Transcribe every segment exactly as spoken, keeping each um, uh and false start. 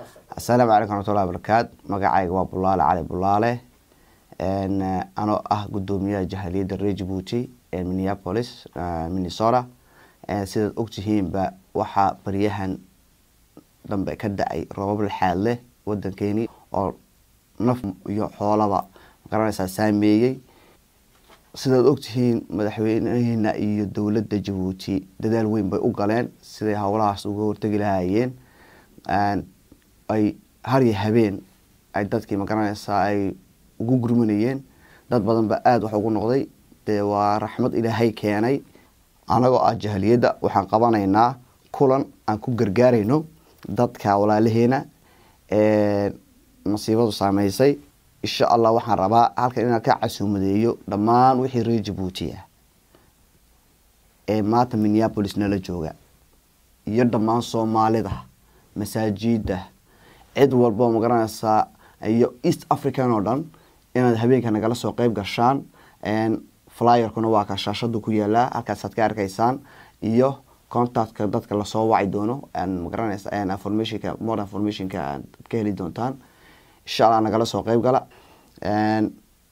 السلام عليكم ورحمة الله وبركاته. مقاعي قواب بلالة علي بلالة ان انا اه قدومية جهالية الري جيبوتي مينيابوليس مينيسوتا سيدة اكتهين با وحا بريهان دنبا كدعي رواب الحال له ودن كيني او نف يو حولابا مقرانيسا ساميي سيدة اكتهين مدحوينهن iyo dowladda Djibouti dadaal weyn bay u galeen sidii hawlahaas uga hortagi lahaayeen aan ay har iyo habeen ay dadkii maqranaysa ay ugu gurmanayeen dad badan ba aad wax ugu noqday de waa raxmad Ilaahay keenay anaga oo jahaliyada waxaan qabanaynaa kulan aan ku gargaarayno dadka walaalaheena ee masiibadu saameysay insha Allah waxaan rabaa halkan inaan ka casuumadeeyo dhamaan wixii reer Djibouti ah ee maanta Minneapolis nala jooga iyo dhamaan Soomaalida masaajida cid walba ma garanaysa iyo East African oo dhan inaad habeenka nagala soo qayb gashaan een flyer kuna waa ka shaashadu ku yaala halkaas aad ka arkaysaan iyo contactka dadka la soo wacay doono aan ma garanaysa aan informationka more informationka aad ka heli doontaan insha Allah nagala soo qayb gala een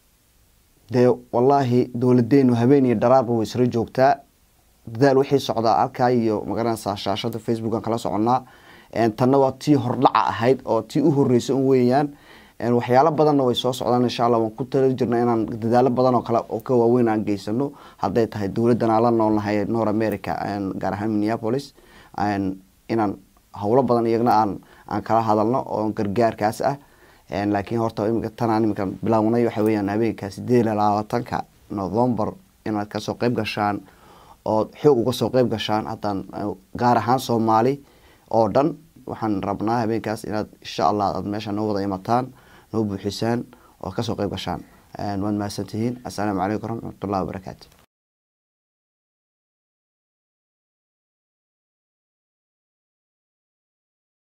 de wallahi dawladeenu habeenii daraarba way soo joogtaa dadaal wixii socda halka iyo ma garanaysa shaashada Facebook aan kala soconaa een tan waa tii hordhaca ahayd oo tii u horeysay oo weeyaan een waxyaalo badan way soo socdaan insha Allah waan ku talo jirnaa inaan dadaalo badan oo kala oo ka waaweyn aan geysano haday tahay dawladana la noolnahay North America aan gaar ahaan Minneapolis aan inaan hawlo badan iyagna aan aan kala hadalno oo gargaarkaas ah een laakiin horta imika tanaan imika bilaawnay waxa weeyaan habeenka sideed iyo labaatanka November inaad ka soo qayb gashaan oo xoog uga soo qayb gashaan hadan gaar ahaan Soomaali oo dhan waxaan rabnaa habeenkaas inaad insha Allah aad meesha noo wada imataan noo buuxisaan oo ka soo qayb gashaan een waan mahadsantihiin. Assalaamu calaykum warahmatullahi wabarakaatuh.